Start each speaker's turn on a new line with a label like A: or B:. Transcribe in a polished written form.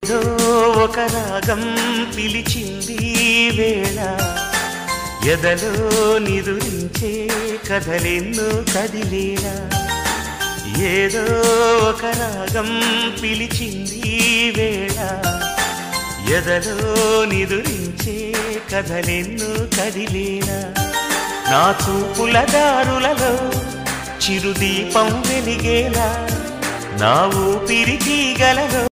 A: ఏదో ఒక రాగం పిలిచింది వేళ ఎదలో నిదురించే కథలెన్నో కదిలేలా ఏదో ఒక రాగం పిలిచింది వేళ ఎదలో నిదురించే కథలెన్నో కదిలేలా నా చూపుల దారులలో చిరుదీపం వెలిగేలా నా ఊపిరి తీగలలో